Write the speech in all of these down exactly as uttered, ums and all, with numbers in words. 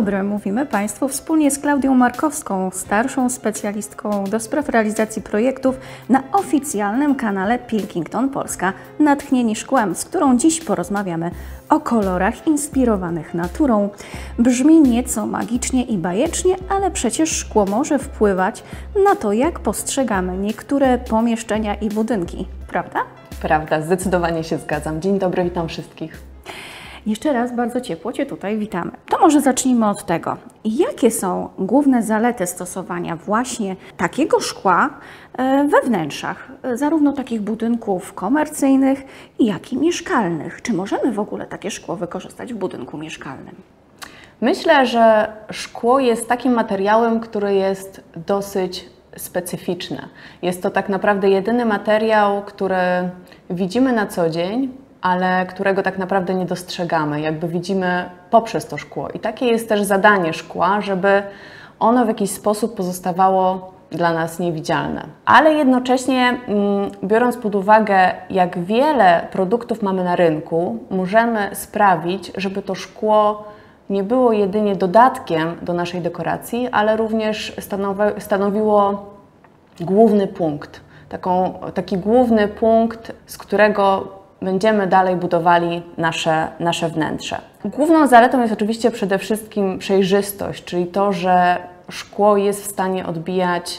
dobry, mówimy Państwu wspólnie z Klaudią Markowską, starszą specjalistką do spraw realizacji projektów na oficjalnym kanale Pilkington Polska Natchnieni Szkłem, z którą dziś porozmawiamy o kolorach inspirowanych naturą. Brzmi nieco magicznie i bajecznie, ale przecież szkło może wpływać na to, jak postrzegamy niektóre pomieszczenia i budynki, prawda? Prawda, zdecydowanie się zgadzam. Dzień dobry, witam wszystkich. Jeszcze raz bardzo ciepło Cię tutaj witamy. To może zacznijmy od tego, jakie są główne zalety stosowania właśnie takiego szkła we wnętrzach, zarówno takich budynków komercyjnych, jak i mieszkalnych. Czy możemy w ogóle takie szkło wykorzystać w budynku mieszkalnym? Myślę, że szkło jest takim materiałem, który jest dosyć specyficzny. Jest to tak naprawdę jedyny materiał, który widzimy na co dzień, ale którego tak naprawdę nie dostrzegamy, jakby widzimy poprzez to szkło. I takie jest też zadanie szkła, żeby ono w jakiś sposób pozostawało dla nas niewidzialne. Ale jednocześnie, biorąc pod uwagę, jak wiele produktów mamy na rynku, możemy sprawić, żeby to szkło nie było jedynie dodatkiem do naszej dekoracji, ale również stanowi, stanowiło główny punkt. Taką, taki główny punkt, z którego będziemy dalej budowali nasze, nasze wnętrze. Główną zaletą jest oczywiście przede wszystkim przejrzystość, czyli to, że szkło jest w stanie odbijać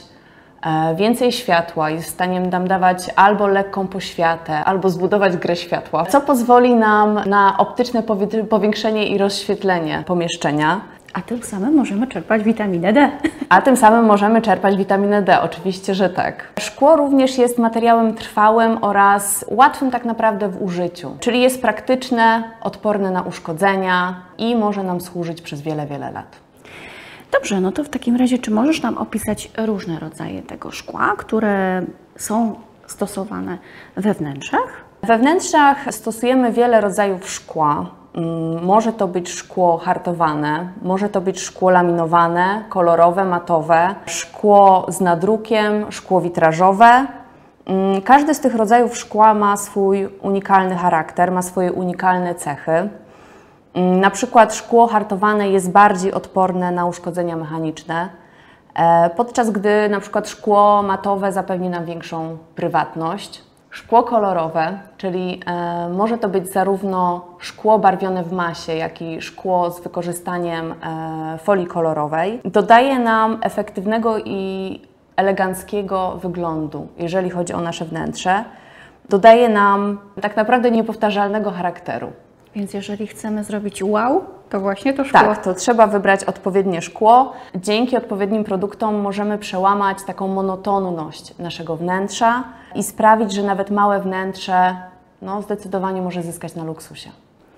więcej światła, jest w stanie nam dawać albo lekką poświatę, albo zbudować grę światła, co pozwoli nam na optyczne powiększenie i rozświetlenie pomieszczenia. A tym samym możemy czerpać witaminę D. A tym samym możemy czerpać witaminę D, oczywiście, że tak. Szkło również jest materiałem trwałym oraz łatwym tak naprawdę w użyciu, czyli jest praktyczne, odporne na uszkodzenia i może nam służyć przez wiele, wiele lat. Dobrze, no to w takim razie, czy możesz nam opisać różne rodzaje tego szkła, które są stosowane we wnętrzach? We wnętrzach stosujemy wiele rodzajów szkła. Może to być szkło hartowane, może to być szkło laminowane, kolorowe, matowe, szkło z nadrukiem, szkło witrażowe. Każdy z tych rodzajów szkła ma swój unikalny charakter, ma swoje unikalne cechy. Na przykład szkło hartowane jest bardziej odporne na uszkodzenia mechaniczne, podczas gdy na przykład szkło matowe zapewni nam większą prywatność. Szkło kolorowe, czyli e, może to być zarówno szkło barwione w masie, jak i szkło z wykorzystaniem e, folii kolorowej, dodaje nam efektywnego i eleganckiego wyglądu, jeżeli chodzi o nasze wnętrze. Dodaje nam tak naprawdę niepowtarzalnego charakteru. Więc jeżeli chcemy zrobić wow, to właśnie to szkło. Tak, to trzeba wybrać odpowiednie szkło. Dzięki odpowiednim produktom możemy przełamać taką monotonność naszego wnętrza i sprawić, że nawet małe wnętrze no, zdecydowanie może zyskać na luksusie.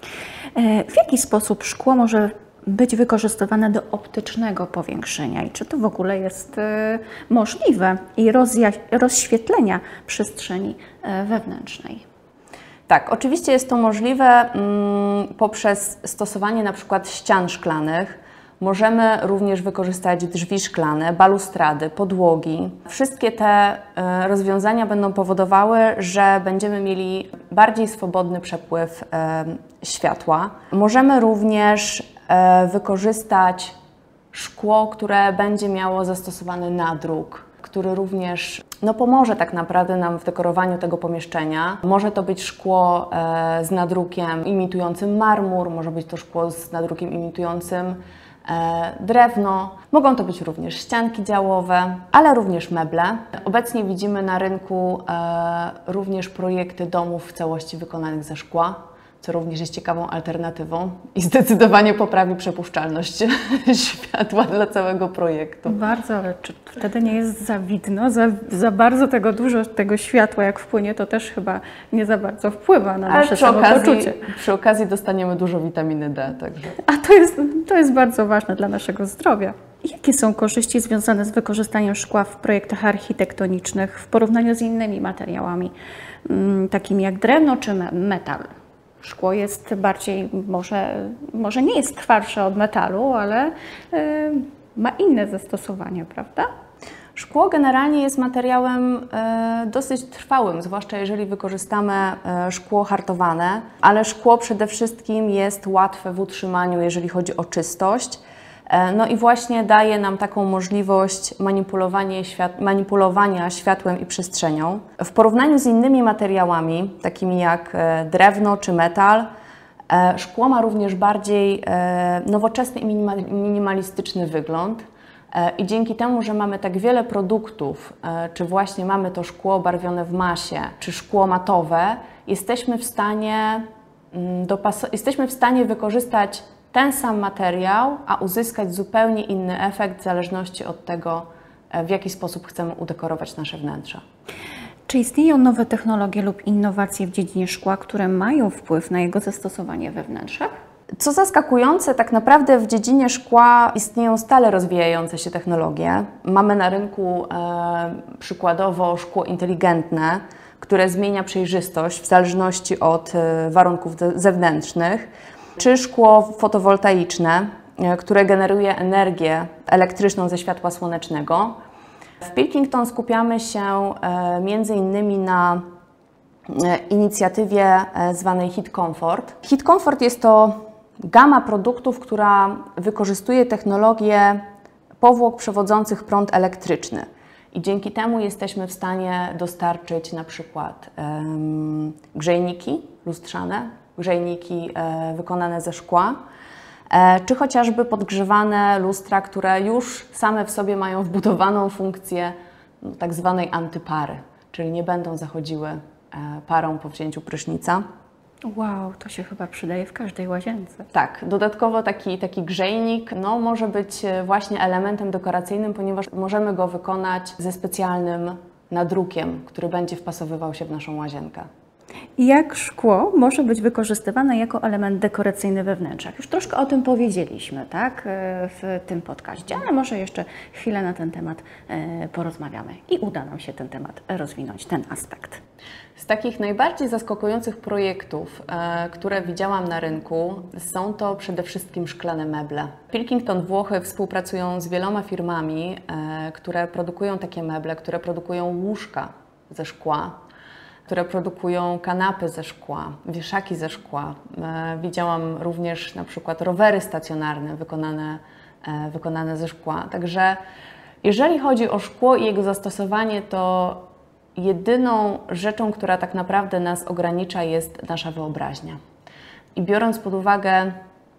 W jaki sposób szkło może być wykorzystywane do optycznego powiększenia i czy to w ogóle jest możliwe i rozświetlenia przestrzeni wewnętrznej? Tak, oczywiście jest to możliwe mm, poprzez stosowanie na przykład ścian szklanych. Możemy również wykorzystać drzwi szklane, balustrady, podłogi. Wszystkie te y, rozwiązania będą powodowały, że będziemy mieli bardziej swobodny przepływ y, światła. Możemy również y, wykorzystać szkło, które będzie miało zastosowany nadruk, który również no, pomoże tak naprawdę nam w dekorowaniu tego pomieszczenia. Może to być szkło e, z nadrukiem imitującym marmur, może być to szkło z nadrukiem imitującym e, drewno. Mogą to być również ścianki działowe, ale również meble. Obecnie widzimy na rynku e, również projekty domów w całości wykonanych ze szkła, co również jest ciekawą alternatywą i zdecydowanie poprawi przepuszczalność światła dla całego projektu. Bardzo, ale czy wtedy nie jest za widno, za, za bardzo tego dużo tego światła jak wpłynie, to też chyba nie za bardzo wpływa na ale nasze przy okazji, samopoczucie. Przy okazji dostaniemy dużo witaminy D. Także. A to jest, to jest bardzo ważne dla naszego zdrowia. Jakie są korzyści związane z wykorzystaniem szkła w projektach architektonicznych w porównaniu z innymi materiałami, takimi jak drewno czy metal? Szkło jest bardziej, może, może nie jest twardsze od metalu, ale y, ma inne zastosowanie, prawda? Szkło generalnie jest materiałem e, dosyć trwałym, zwłaszcza jeżeli wykorzystamy e, szkło hartowane, ale szkło przede wszystkim jest łatwe w utrzymaniu, jeżeli chodzi o czystość. No i właśnie daje nam taką możliwość manipulowania, świat, manipulowania światłem i przestrzenią. W porównaniu z innymi materiałami, takimi jak drewno czy metal, szkło ma również bardziej nowoczesny i minimalistyczny wygląd. I dzięki temu, że mamy tak wiele produktów, czy właśnie mamy to szkło barwione w masie, czy szkło matowe, jesteśmy w stanie, jesteśmy w stanie wykorzystać ten sam materiał, a uzyskać zupełnie inny efekt w zależności od tego, w jaki sposób chcemy udekorować nasze wnętrza. Czy istnieją nowe technologie lub innowacje w dziedzinie szkła, które mają wpływ na jego zastosowanie we wnętrzach? Co zaskakujące, tak naprawdę w dziedzinie szkła istnieją stale rozwijające się technologie. Mamy na rynku e, przykładowo szkło inteligentne, które zmienia przejrzystość w zależności od e, warunków zewnętrznych, czy szkło fotowoltaiczne, e, które generuje energię elektryczną ze światła słonecznego. W Pilkington skupiamy się e, między innymi na e, inicjatywie e, zwanej Heat Comfort. Heat Comfort jest to gama produktów, która wykorzystuje technologię powłok przewodzących prąd elektryczny. I dzięki temu jesteśmy w stanie dostarczyć na przykład um, grzejniki lustrzane, grzejniki e, wykonane ze szkła, e, czy chociażby podgrzewane lustra, które już same w sobie mają wbudowaną funkcję no, tak zwanej antypary, czyli nie będą zachodziły e, parą po wzięciu prysznica. Wow, to się chyba przydaje w każdej łazience. Tak, dodatkowo taki, taki grzejnik no, może być właśnie elementem dekoracyjnym, ponieważ możemy go wykonać ze specjalnym nadrukiem, który będzie wpasowywał się w naszą łazienkę. Jak szkło może być wykorzystywane jako element dekoracyjny we wnętrzach? Już troszkę o tym powiedzieliśmy, tak, w tym podcaście, ale może jeszcze chwilę na ten temat porozmawiamy i uda nam się ten temat rozwinąć, ten aspekt. Z takich najbardziej zaskakujących projektów, e, które widziałam na rynku, są to przede wszystkim szklane meble. Pilkington Włochy współpracują z wieloma firmami, e, które produkują takie meble, które produkują łóżka ze szkła, które produkują kanapy ze szkła, wieszaki ze szkła. E, widziałam również na przykład rowery stacjonarne wykonane, e, wykonane ze szkła. Także jeżeli chodzi o szkło i jego zastosowanie, to jedyną rzeczą, która tak naprawdę nas ogranicza, jest nasza wyobraźnia. I biorąc pod uwagę,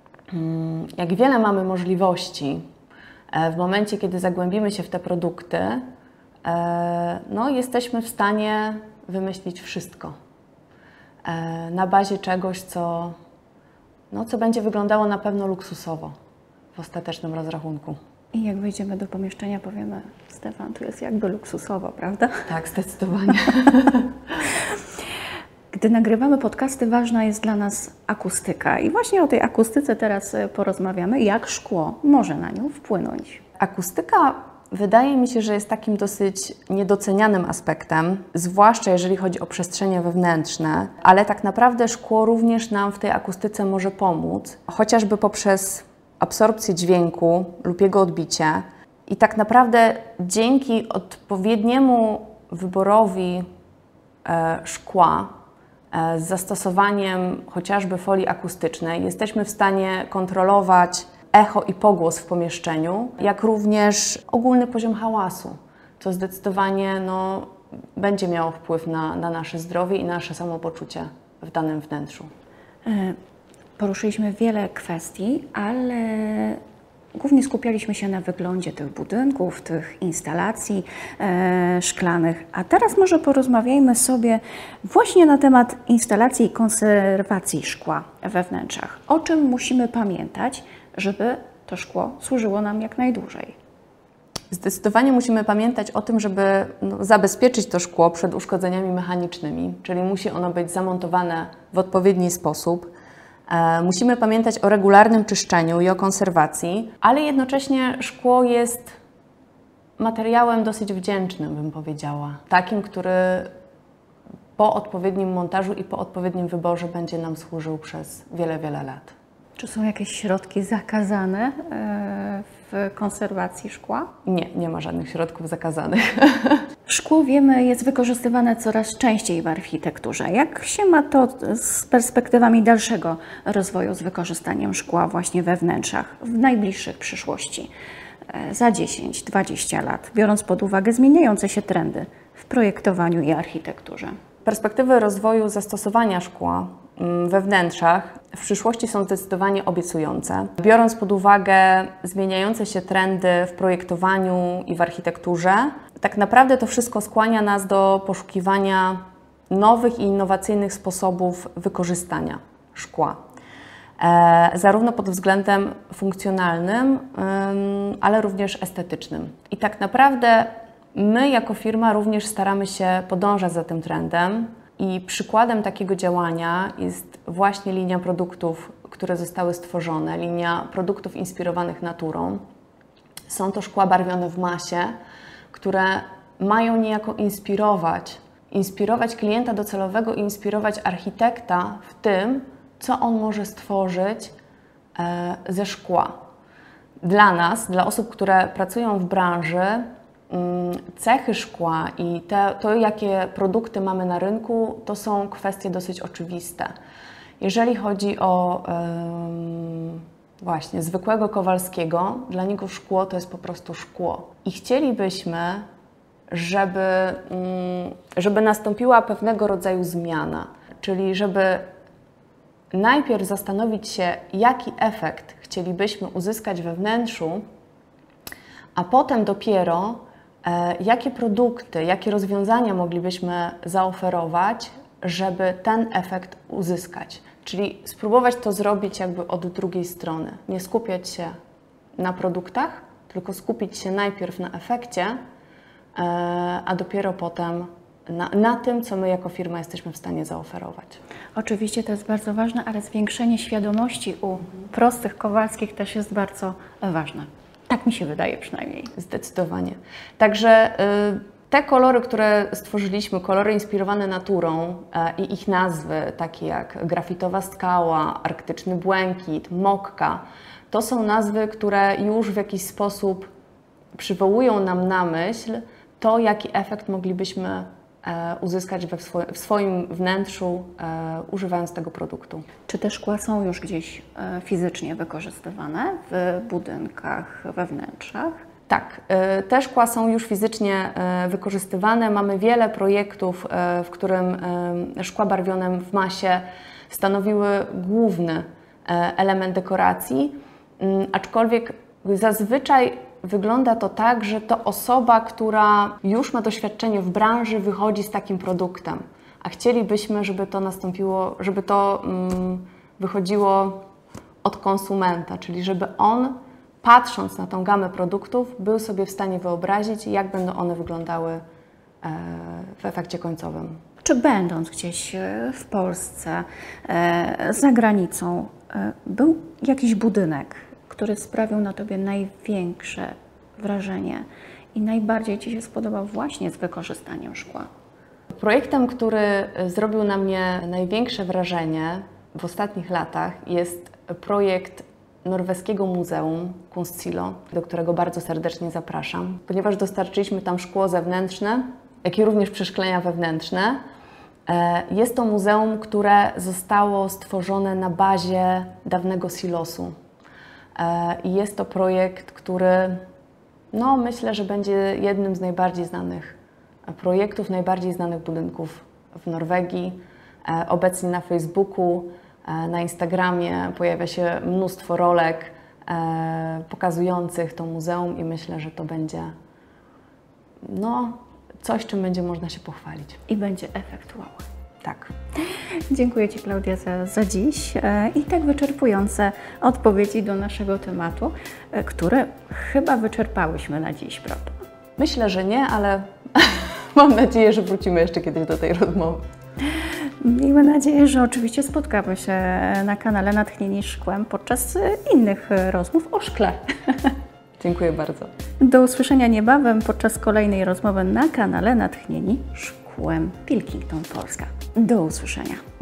jak wiele mamy możliwości w momencie, kiedy zagłębimy się w te produkty, no, jesteśmy w stanie wymyślić wszystko na bazie czegoś, co, no, co będzie wyglądało na pewno luksusowo w ostatecznym rozrachunku. I jak wejdziemy do pomieszczenia, powiemy: Stefan, tu jest jakby luksusowo, prawda? Tak, zdecydowanie. Gdy nagrywamy podcasty, ważna jest dla nas akustyka. I właśnie o tej akustyce teraz porozmawiamy, jak szkło może na nią wpłynąć. Akustyka wydaje mi się, że jest takim dosyć niedocenianym aspektem, zwłaszcza jeżeli chodzi o przestrzenie wewnętrzne, ale tak naprawdę szkło również nam w tej akustyce może pomóc, chociażby poprzez absorpcję dźwięku lub jego odbicie. I tak naprawdę dzięki odpowiedniemu wyborowi e, szkła e, z zastosowaniem chociażby folii akustycznej jesteśmy w stanie kontrolować echo i pogłos w pomieszczeniu, jak również ogólny poziom hałasu, co zdecydowanie no, będzie miało wpływ na, na nasze zdrowie i nasze samopoczucie w danym wnętrzu. Poruszyliśmy wiele kwestii, ale głównie skupialiśmy się na wyglądzie tych budynków, tych instalacji e, szklanych. A teraz może porozmawiajmy sobie właśnie na temat instalacji i konserwacji szkła we wnętrzach. O czym musimy pamiętać, żeby to szkło służyło nam jak najdłużej? Zdecydowanie musimy pamiętać o tym, żeby no, zabezpieczyć to szkło przed uszkodzeniami mechanicznymi, czyli musi ono być zamontowane w odpowiedni sposób. E, musimy pamiętać o regularnym czyszczeniu i o konserwacji, ale jednocześnie szkło jest materiałem dosyć wdzięcznym, bym powiedziała. Takim, który po odpowiednim montażu i po odpowiednim wyborze będzie nam służył przez wiele, wiele lat. Czy są jakieś środki zakazane w konserwacji szkła? Nie, nie ma żadnych środków zakazanych. Szkło, wiemy, jest wykorzystywane coraz częściej w architekturze. Jak się ma to z perspektywami dalszego rozwoju z wykorzystaniem szkła właśnie we wnętrzach w najbliższej przyszłości, za dziesięć dwadzieścia lat, biorąc pod uwagę zmieniające się trendy w projektowaniu i architekturze? Perspektywy rozwoju zastosowania szkła we wnętrzach w przyszłości są zdecydowanie obiecujące. Biorąc pod uwagę zmieniające się trendy w projektowaniu i w architekturze, tak naprawdę to wszystko skłania nas do poszukiwania nowych i innowacyjnych sposobów wykorzystania szkła. E, zarówno pod względem funkcjonalnym, ym, ale również estetycznym. I tak naprawdę my jako firma również staramy się podążać za tym trendem. I przykładem takiego działania jest właśnie linia produktów, które zostały stworzone, linia produktów inspirowanych naturą. Są to szkła barwione w masie, które mają niejako inspirować, inspirować klienta docelowego i inspirować architekta w tym, co on może stworzyć e, ze szkła. Dla nas, dla osób, które pracują w branży, cechy szkła i te, to, jakie produkty mamy na rynku, to są kwestie dosyć oczywiste. Jeżeli chodzi o ym, właśnie zwykłego Kowalskiego, dla niego szkło to jest po prostu szkło. I chcielibyśmy, żeby, ym, żeby nastąpiła pewnego rodzaju zmiana, czyli żeby najpierw zastanowić się, jaki efekt chcielibyśmy uzyskać we wnętrzu, a potem dopiero jakie produkty, jakie rozwiązania moglibyśmy zaoferować, żeby ten efekt uzyskać. Czyli spróbować to zrobić jakby od drugiej strony. Nie skupiać się na produktach, tylko skupić się najpierw na efekcie, a dopiero potem na, na tym, co my jako firma jesteśmy w stanie zaoferować. Oczywiście to jest bardzo ważne, ale zwiększenie świadomości u prostych Kowalskich też jest bardzo ważne. Tak mi się wydaje przynajmniej. Zdecydowanie. Także y, te kolory, które stworzyliśmy, kolory inspirowane naturą y, i ich nazwy, takie jak grafitowa skała, arktyczny błękit, mokka, to są nazwy, które już w jakiś sposób przywołują nam na myśl to, jaki efekt moglibyśmy e, uzyskać we, w swoim wnętrzu, e, używając tego produktu. Czy te szkła są już gdzieś e, fizycznie wykorzystywane w budynkach, we wnętrzach? Tak, e, te szkła są już fizycznie e, wykorzystywane. Mamy wiele projektów, e, w którym e, szkła barwione w masie stanowiły główny e, element dekoracji, m, aczkolwiek zazwyczaj wygląda to tak, że to osoba, która już ma doświadczenie w branży, wychodzi z takim produktem, a chcielibyśmy, żeby to nastąpiło, żeby to um, wychodziło od konsumenta, czyli żeby on, patrząc na tą gamę produktów, był sobie w stanie wyobrazić, jak będą one wyglądały e, w efekcie końcowym. Czy będąc gdzieś w Polsce, e, za granicą, e, był jakiś budynek, który sprawił na Tobie największe wrażenie i najbardziej Ci się spodobał właśnie z wykorzystaniem szkła? Projektem, który zrobił na mnie największe wrażenie w ostatnich latach, jest projekt norweskiego muzeum Kunstsilo, do którego bardzo serdecznie zapraszam, ponieważ dostarczyliśmy tam szkło zewnętrzne, jak i również przeszklenia wewnętrzne. Jest to muzeum, które zostało stworzone na bazie dawnego silosu. I jest to projekt, który no, myślę, że będzie jednym z najbardziej znanych projektów, najbardziej znanych budynków w Norwegii. Obecnie na Facebooku, na Instagramie pojawia się mnóstwo rolek pokazujących to muzeum i myślę, że to będzie no, coś, czym będzie można się pochwalić. I będzie efekt wow. Tak. Dziękuję Ci, Klaudia, za, za dziś i tak wyczerpujące odpowiedzi do naszego tematu, które chyba wyczerpałyśmy na dziś, prawda? Myślę, że nie, ale mam nadzieję, że wrócimy jeszcze kiedyś do tej rozmowy. Miejmy nadzieję, że oczywiście spotkamy się na kanale Natchnieni Szkłem podczas innych rozmów o szkle. Dziękuję bardzo. Do usłyszenia niebawem podczas kolejnej rozmowy na kanale Natchnieni Szkłem Pilkington Polska. Do usłyszenia.